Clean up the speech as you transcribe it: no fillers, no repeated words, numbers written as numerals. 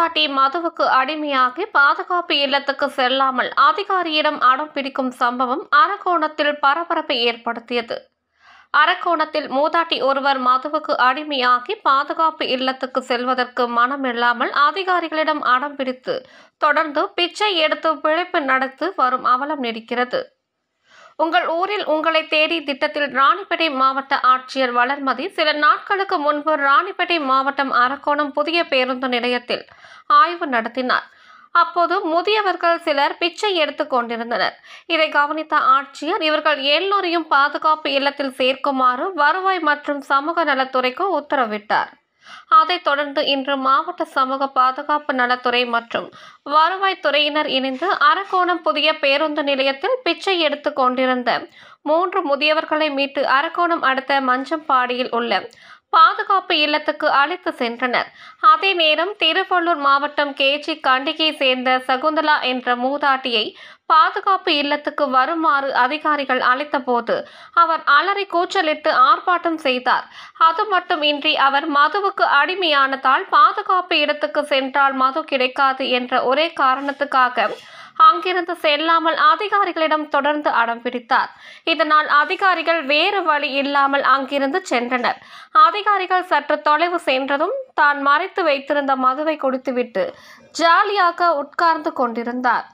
மூதாட்டி மதுவுக்கு அடிமையாகி பாதுகாப்பு இல்லத்துக்கு செல்லாமல் அதிகாரியிடம் அடம் பிடிக்கும் சம்பவம் அரக்கோணத்தில் பரபரப்பை ஏற்படுத்தியது. அரக்கோணத்தில் மூதாட்டி ஒருவர் மதுவுக்கு அடிமையாகி பாதுகாப்பு இல்லத்துக்கு செல்வதற்கு மனமில்லாமல் அதிகாரிகளிடம் அடம் பிடித்து தொடர்ந்து பிச்சை எடுத்து பிழைப்பு நடத்தி வரும் அவலம் நீடிக்கிறது. உங்கள் ஊரில் உங்களை தேடி திட்டத்தில் ராணிப்பேட்டை மாவட்ட ஆட்சியர் வளர்மதி சில நாட்களுக்கு முன்பு ராணிப்பேட்டை மாவட்டம் அரக்கோணம் புதிய பேருந்து நிலையத்தில் ஆய்வு நடத்தினார். அப்போது முதியவர்கள் சிலர் பிச்சை எடுத்துக் கொண்டிருந்தனர். இதை கவனித்த ஆட்சியர் இவர்கள் எல்லோரையும் பாதுகாப்பு இல்லத்தில் சேர்க்குமாறு வருவாய் மற்றும் சமூக நலத்துறைக்கு உத்தரவிட்டார். அதைத் தொடர்ந்து இன்று மாவட்ட சமூக பாதுகாப்பு நலத்துறை மற்றும் வருவாய்த்துறையினர் இணைந்து அரக்கோணம் புதிய பேருந்து நிலையத்தில் பிச்சை எடுத்துக் கொண்டிருந்த 3 முதியவர்களை மீட்டு அரக்கோணம் அடுத்த மஞ்சம்பாடியில் உள்ள பாதுகாப்பு இல்லத்துக்கு அழைத்து சென்றனர். அதே நேரம் திருவள்ளூர் மாவட்டம் கேஜி கண்டிகையை சேர்ந்த சகுந்தலா என்ற மூதாட்டியை பாதுகாப்பு இல்லத்துக்கு வருமாறு அதிகாரிகள் அழைத்தபோது அவர் அலறி கூச்சலிட்டு ஆர்ப்பாட்டம் செய்தார். அது மட்டுமின்றி அவர் மதுவுக்கு அடிமையானதால் பாதுகாப்பு இடத்துக்கு சென்றால் மது கிடைக்காது என்ற ஒரே காரணத்துக்காக அங்கிருந்து செல்லாமல் அதிகாரிகளிடம் தொடர்ந்து அடம் பிடித்தார். இதனால் அதிகாரிகள் வேறு வழி இல்லாமல் அங்கிருந்து சென்றனர். அதிகாரிகள் சற்று தொலைவு சென்றதும் தான் மறைத்து வைத்திருந்த மதுவை குடித்துவிட்டு ஜாலியாக உட்கார்ந்து கொண்டிருந்தார்.